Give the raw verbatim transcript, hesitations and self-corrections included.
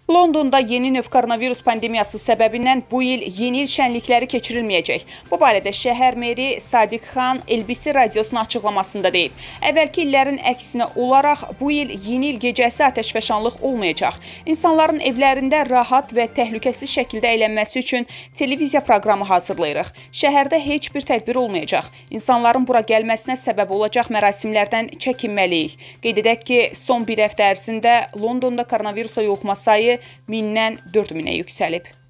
Londonda yeni növ koronavirus pandemiyası səbəbindən bu il yeni il şənlikləri keçirilməyəcək. Bu barədə şəhər meri Sadiq Xan L B C radiosunun açıqlamasında deyib. Əvvəlki illərin əksinə olaraq bu il yeni il gecəsi atəşfəşanlıq olmayacaq. İnsanların evlərində rahat və təhlükəsiz şəkildə əylənməsi üçün televiziya proqramı hazırlayırıq. Şəhərdə heç bir tədbir olmayacaq. İnsanların bura gəlməsinə səbəb olacaq mərasimlərdən çəkinməliyik. Qeyd edək ki, son bir həftə ərzində Londonda koronavirusa yoluxma sayı mindən dörd minə yüksəlib.